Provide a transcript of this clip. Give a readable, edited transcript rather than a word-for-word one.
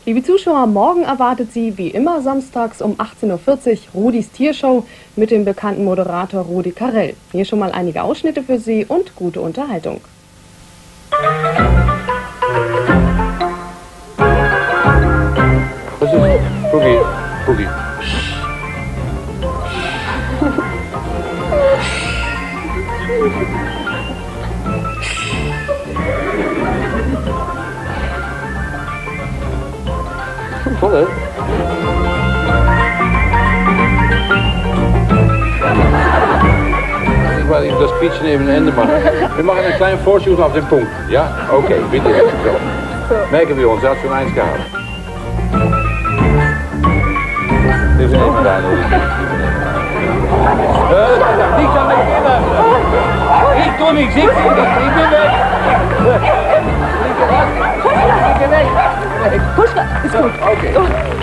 Liebe Zuschauer, morgen erwartet Sie wie immer samstags um 18:40 Uhr Rudis Tiershow mit dem bekannten Moderator Rudi Carrell. Hier schon mal einige Ausschnitte für Sie und gute Unterhaltung. Was ist? Boogie, Boogie. Toll, hè? Ich werde das Quietschen eben ein Ende machen. Wir machen einen kleinen Vorschuss auf den Punkt. Ja? Okay, bitte. So. Merken wir uns, er hat schon eins gehabt. Dit is even daar nog. Niks aan mijn kinderen. Ik doe niks, ik ben weg. Ik ben weg. Push, ist gut. Okay.